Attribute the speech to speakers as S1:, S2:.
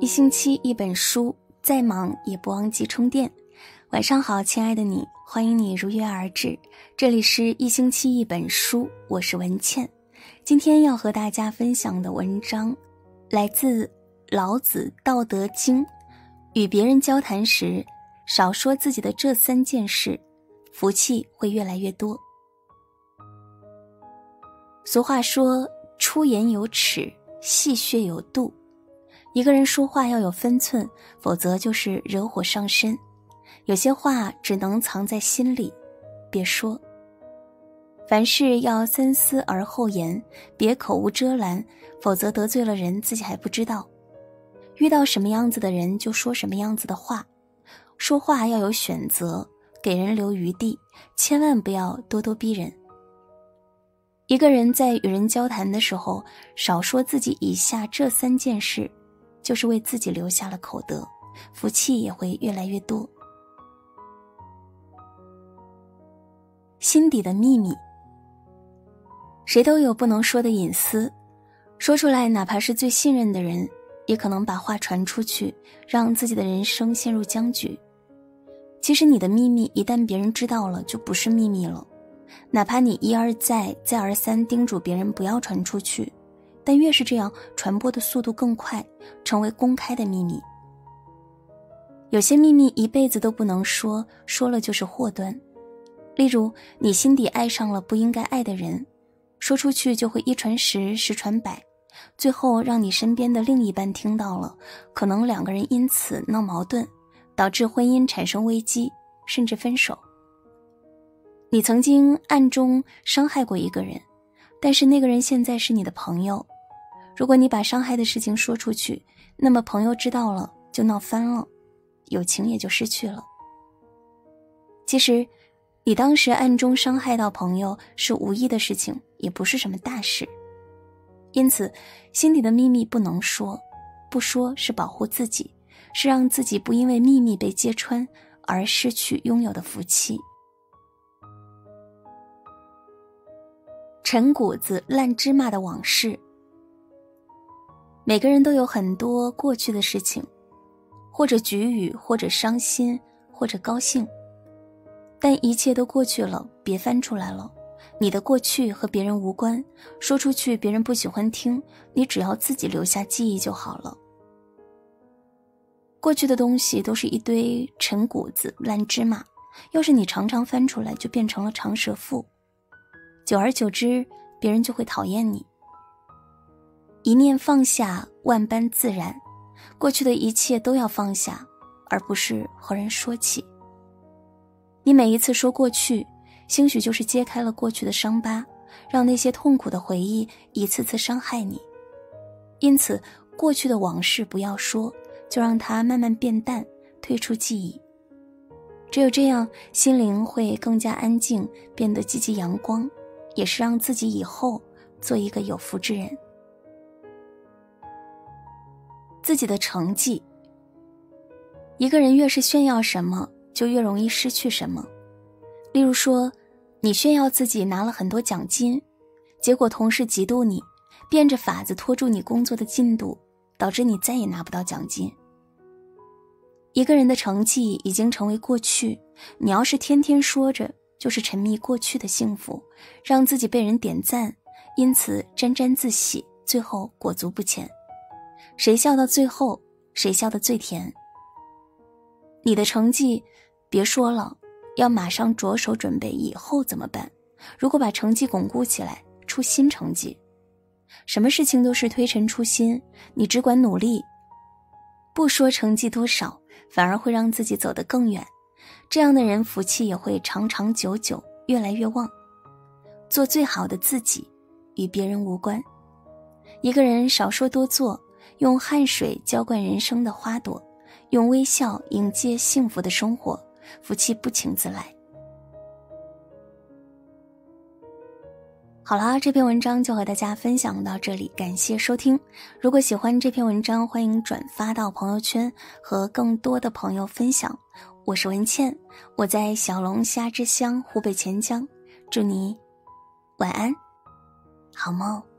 S1: 星期一本书，再忙也不忘记充电。晚上好，亲爱的你，欢迎你如约而至，这里是一星期一本书，我是文倩。今天要和大家分享的文章来自老子《道德经》，与别人交谈时少说自己的这3件事，福气会越来越多。俗话说，出言有尺，戏谑有度。一个人说话要有分寸，否则就是惹火上身。有些话只能藏在心里，别说。凡事要三思而后言，别口无遮拦，否则得罪了人自己还不知道。遇到什么样子的人就说什么样子的话，说话要有选择，给人留余地，千万不要咄咄逼人。一个人在与人交谈的时候，少说自己以下这3件事，就是为自己留下了口德，福气也会越来越多。心底的秘密，谁都有不能说的隐私，说出来哪怕是最信任的人，也可能把话传出去，让自己的人生陷入僵局。其实你的秘密一旦别人知道了，就不是秘密了。哪怕你一而再再而三叮嘱别人不要传出去，但越是这样，传播的速度更快，成为公开的秘密。有些秘密一辈子都不能说，说了就是祸端。例如，你心底爱上了不应该爱的人，说出去就会1传10，10传100，最后让你身边的另一半听到了，可能2个人因此闹矛盾，导致婚姻产生危机，甚至分手。你曾经暗中伤害过一个人，但是那个人现在是你的朋友。如果你把伤害的事情说出去，那么朋友知道了就闹翻了，友情也就失去了。其实你当时暗中伤害到朋友是无意的事情，也不是什么大事。因此心底的秘密不能说，不说是保护自己，是让自己不因为秘密被揭穿而失去拥有的福气。陈谷子烂芝麻的往事。每个人都有很多过去的事情，或者局语，或者伤心，或者高兴，但一切都过去了，别翻出来了。你的过去和别人无关，说出去别人不喜欢听，你只要自己留下记忆就好了。过去的东西都是一堆陈谷子烂芝麻，要是你常常翻出来，就变成了长舌妇，久而久之别人就会讨厌你。一念放下，万般自然，过去的一切都要放下，而不是和人说起。你每一次说过去，兴许就是揭开了过去的伤疤，让那些痛苦的回忆一次次伤害你。因此过去的往事不要说，就让它慢慢变淡，退出记忆。只有这样，心灵会更加安静，变得积极阳光，也是让自己以后做一个有福之人。自己的成绩，一个人越是炫耀什么，就越容易失去什么。例如说，你炫耀自己拿了很多奖金，结果同事嫉妒你，变着法子拖住你工作的进度，导致你再也拿不到奖金。一个人的成绩已经成为过去，你要是天天说着，就是沉迷过去的幸福，让自己被人点赞，因此沾沾自喜，最后裹足不前。谁笑到最后，谁笑得最甜。你的成绩别说了，要马上着手准备以后怎么办。如果把成绩巩固起来，出新成绩。什么事情都是推陈出新，你只管努力，不说成绩多少，反而会让自己走得更远。这样的人福气也会长长久久，越来越旺。做最好的自己，与别人无关。一个人少说多做，用汗水浇灌人生的花朵，用微笑迎接幸福的生活，福气不请自来。好啦，这篇文章就和大家分享到这里，感谢收听。如果喜欢这篇文章，欢迎转发到朋友圈，和更多的朋友分享。我是文倩，我在小龙虾之乡湖北潜江，祝你晚安，好梦。